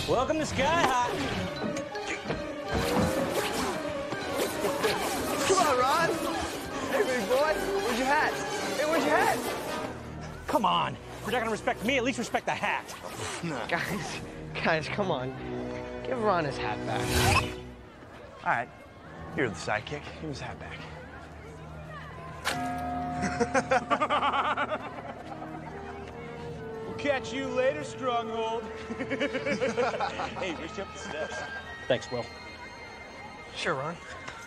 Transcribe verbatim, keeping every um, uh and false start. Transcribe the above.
Welcome to Sky High. Come on, Ron. Hey, big boy. Where's your hat? Hey, where's your hat? Come on. If you're not gonna respect me, at least respect the hat. Guys, guys, come on. Give Ron his hat back. All right. You're the sidekick. Give him his hat back. We'll catch you later, Stronghold. Hey, reach up the steps. Thanks, Will. Sure, Ron.